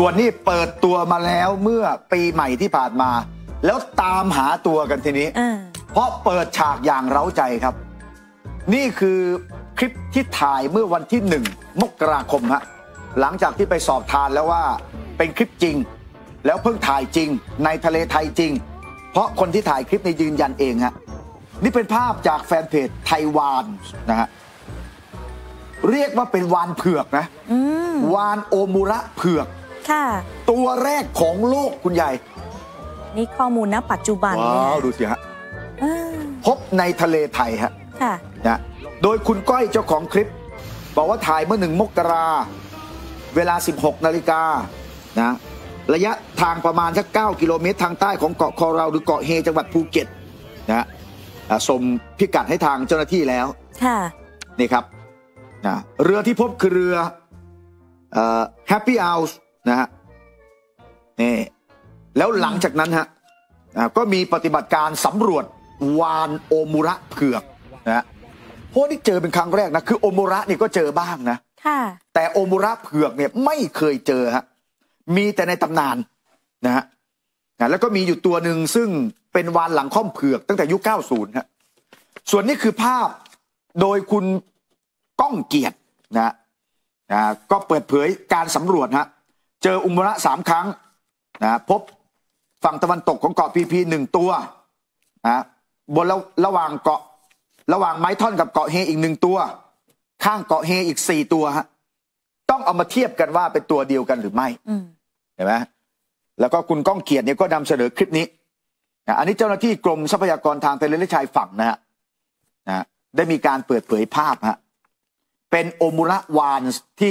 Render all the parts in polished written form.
วนนี้เปิดตัวมาแล้วเมื่อปีใหม่ที่ผ่านมาแล้วตามหาตัวกันทีนี้เพราะเปิดฉากอย่างเร้าใจครับนี่คือคลิปที่ถ่ายเมื่อวันที่1 มกราคมฮะหลังจากที่ไปสอบทานแล้วว่าเป็นคลิปจริงแล้วเพิ่งถ่ายจริงในทะเลไทยจริงเพราะคนที่ถ่ายคลิปนี้ยืนยันเองฮะนี่เป็นภาพจากแฟนเพจไทยวานนะฮะเรียกว่าเป็นวานเผือกนะวานโอมุระเผือกค่ะตัวแรกของโลกคุณใหญ่นี่ข้อมูลณปัจจุบันว้าวดูสิฮะพบในทะเลไทยฮะค่ะนะโดยคุณก้อยเจ้าของคลิปบอกว่าถ่ายเมื่อ1 มกราเวลา 16 นาฬิกานะระยะทางประมาณสัก9 กิโลเมตรทางใต้ของเกาะคอเราหรือเกาะเฮจังหวัดภูเก็ตนะส่งพิกัดให้ทางเจ้าหน้าที่แล้วค่ะนี่ครับนะเรือที่พบคือเรือHappy Hour นะฮะนี่แล้วหลังจากนั้นฮะก็มีปฏิบัติการสำรวจวานโอมุระเผือกนะเพราะนี่เจอเป็นครั้งแรกนะคือโอมุระนี่ก็เจอบ้างนะแต่โอมุระเผือกเนี่ยไม่เคยเจอฮะมีแต่ในตำนานนะฮะแล้วก็มีอยู่ตัวหนึ่งซึ่งเป็นวานหลังค่อมเผือกตั้งแต่ยุค 90 ฮะส่วนนี้คือภาพโดยคุณก้องเกียรตินะก็เปิดเผยการสำรวจฮะเจอโอมุระ3 ครั้งนะพบฝั่งตะวันตกของเกาะพีพี1 ตัวนะบนระหว่างเกาะระหว่างไม้ท่อนกับเกาะเฮอีก1 ตัวข้างเกาะเฮอีก4 ตัวฮะต้องเอามาเทียบกันว่าเป็นตัวเดียวกันหรือไม่เห็นไหมแล้วก็คุณก้องเกียรติเนี่ยก็นำเสนอคลิปนี้อันนี้เจ้าหน้าที่กรมทรัพยากรทางทะเลและชายฝั่งนะฮะได้มีการเปิดเผยภาพฮะเป็นโอมุระวานที่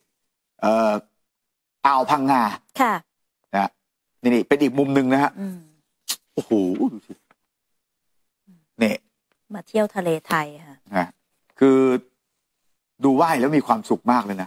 อ่าวพังงาค่ะนะนี่เป็นอีกมุมหนึ่งนะฮะโอ้โหดูสิเนี่ยมาเที่ยวทะเลไทยค่ะคือดูว่ายแล้วมีความสุขมากเลยนะ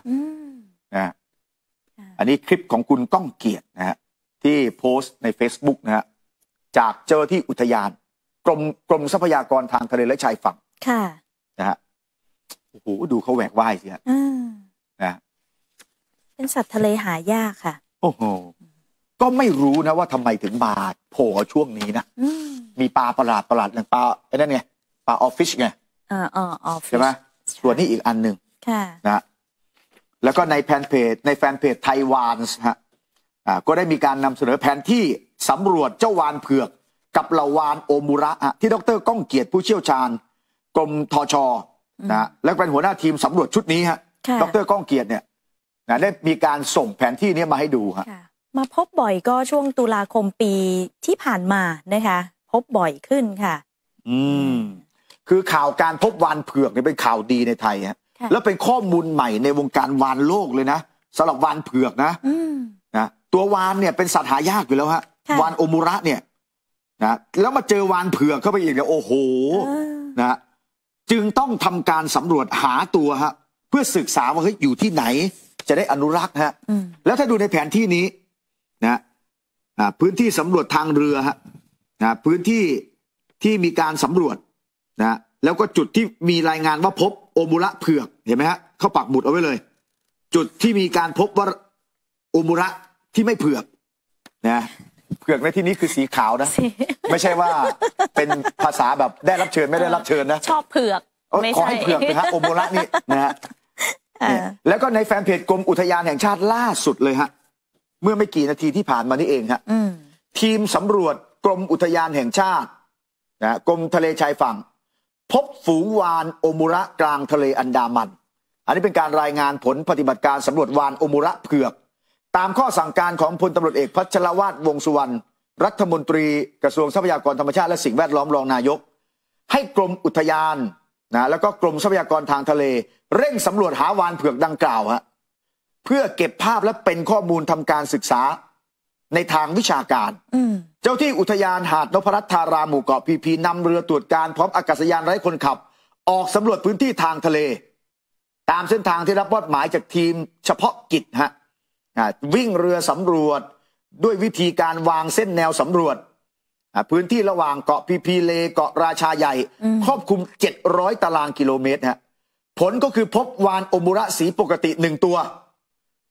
อันนี้คลิปของคุณก้องเกียรตินะฮะที่โพสต์ใน Facebook นะฮะจากเจ้าที่อุทยานกรมทรัพยากรทางทะเลและชายฝั่งค่ะนะฮะโอ้โหดูเขาแหวกว่ายสิฮะนะเป็นสัตว์ทะเลหายากค่ะโอ้โหก็ไม่รู้นะว่าทำไมถึงมาโผล่ช่วงนี้นะมีปลาประหลาดอย่างปลาไอ้นั่นไงปลาออฟฟิชไงออฟฟิชใช่ไหมส่วนนี้อีกอันหนึ่งนะแล้วก็ในแฟนเพจไทยวานฮะก็ได้มีการนำเสนอแผนที่สำรวจเจ้าวานเผือกกับเหล่าวานโอมุระที่ดร.ก้องเกียรติผู้เชี่ยวชาญกรมทช.นะและเป็นหัวหน้าทีมสำรวจชุดนี้ฮะดร.ก้องเกียรติเนี่ยได้มีการส่งแผนที่นี้มาให้ดูฮะมาพบบ่อยก็ช่วงตุลาคมปีที่ผ่านมานะคะพบบ่อยขึ้นค่ะคือข่าวการพบวานเผือกเนี่ยเป็นข่าวดีในไทยฮะแล้วเป็นข้อมูลใหม่ในวงการวานโลกเลยนะสำหรับวานเผือกนะตัววานเนี่ยเป็นสัตว์หายากอยู่แล้วฮะวานโอมุระเนี่ยนะแล้วมาเจอวานเผือกเข้าไปอีกเนี่ยโอ้โหนะจึงต้องทำการสำรวจหาตัวฮะเพื่อศึกษาว่าเฮ้ยอยู่ที่ไหนจะได้อนุรักษ์ฮะแล้วถ้าดูในแผนที่นี้นะพื้นที่สำรวจทางเรือฮะพื้นที่ที่มีการสำรวจนะแล้วก็จุดที่มีรายงานว่าพบโอมุระเผือกเห็นไหมฮะเขาปักหมุดเอาไว้เลยจุดที่มีการพบว่าโอมุระที่ไม่เผือกนะเผือกในที่นี้คือสีขาวนะไม่ใช่ว่าเป็นภาษาแบบได้รับเชิญไม่ได้รับเชิญนะชอบเผือกขอให้เผือกนะฮะโอมุระนี่นะฮะแล้วก็ในแฟนเพจกรมอุทยานแห่งชาติล่าสุดเลยฮะเมื่อไม่กี่นาทีที่ผ่านมานี่เองฮะทีมสำรวจกรมอุทยานแห่งชาตินะกรมทะเลชายฝั่งพบฝูงวานโอมุระกลางทะเลอันดามันอันนี้เป็นการรายงานผลปฏิบัติการสำรวจวานโอมุระเผือกตามข้อสั่งการของพลตำรวจเอกพัชรวาทวงษ์สุวรรณรัฐมนตรีกระทรวงทรัพยากรธรรมชาติและสิ่งแวดล้อมรองนายกให้กรมอุทยานนะแล้วก็กรมทรัพยากรทางทะเลเร่งสำรวจหาวานเผือกดังกล่าวฮะเพื่อเก็บภาพและเป็นข้อมูลทำการศึกษาในทางวิชาการเจ้าที่อุทยานหาดนพรัตน์ธาราหมู่เกาะพีพีนำเรือตรวจการพร้อมอากาศยานไร้คนขับออกสำรวจพื้นที่ทางทะเลตามเส้นทางที่รับมอบหมายจากทีมเฉพาะกิจฮะวิ่งเรือสำรวจด้วยวิธีการวางเส้นแนวสำรวจพื้นที่ระหว่างเกาะพีพีเลเกาะราชาใหญ่ครอบคลุม700 ตารางกิโลเมตรฮะผลก็คือพบวานโอมุระสีปกติ1 ตัว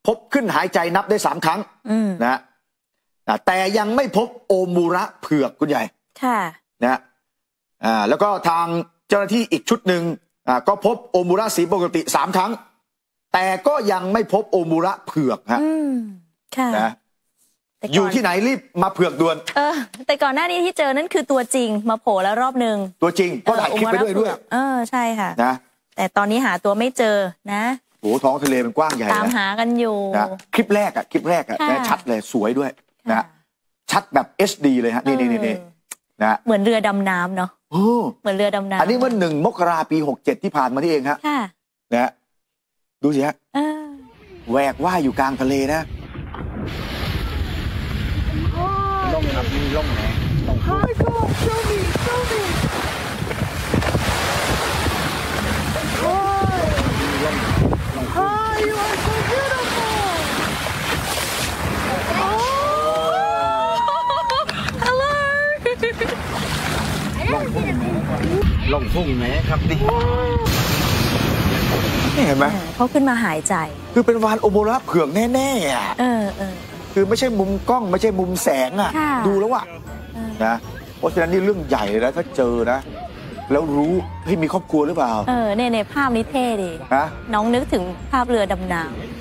พบขึ้นหายใจนับได้3 ครั้งนะแต่ยังไม่พบโอมูระเผือกคุณใหญ่ค่ะนะแล้วก็ทางเจ้าหน้าที่อีกชุดหนึ่งก็พบโอมูระสีปกติ3 ครั้งแต่ก็ยังไม่พบโอมูระเผือกฮะค่ะนะอยู่ที่ไหนรีบมาเผือกด่วนแต่ก่อนหน้านี้ที่เจอนั่นคือตัวจริงมาโผล่แล้วรอบนึงตัวจริงก็ถ่ายคลิปไปด้วยใช่ค่ะนะแต่ตอนนี้หาตัวไม่เจอนะโอ้ท้องทะเลมันกว้างใหญ่ตามหากันอยู่นะคลิปแรกชัดเลยสวยด้วยนะชัดแบบ HD เลยฮะนี่นะเหมือนเรือดำน้ำเนาะเหมือนเรือดำน้ำอันนี้เมื่อ1 มกราคม ปี 67ที่ผ่านมานี่เองฮะนะดูสิฮะแหวกว่ายอยู่กลางทะเลนะล่มครับมีล่มไหนล่มHi God show me Hi you are so beautiful Hello ล่มพุ่งไหนครับนี่เห็นไหมเขาขึ้นมาหายใจคือเป็นวาฬโอมูระเผือกแน่ๆอ่ะคือไม่ใช่มุมกล้องไม่ใช่มุมแสงอ่ะดูแล้วอ่ะนะเพราะฉะนั้นนี่เรื่องใหญ่เลยนะถ้าเจอนะแล้วรู้มีครอบครัวหรือเปล่าในภาพนี้เท่ดีน้องนึกถึงภาพเรือดำน้ำ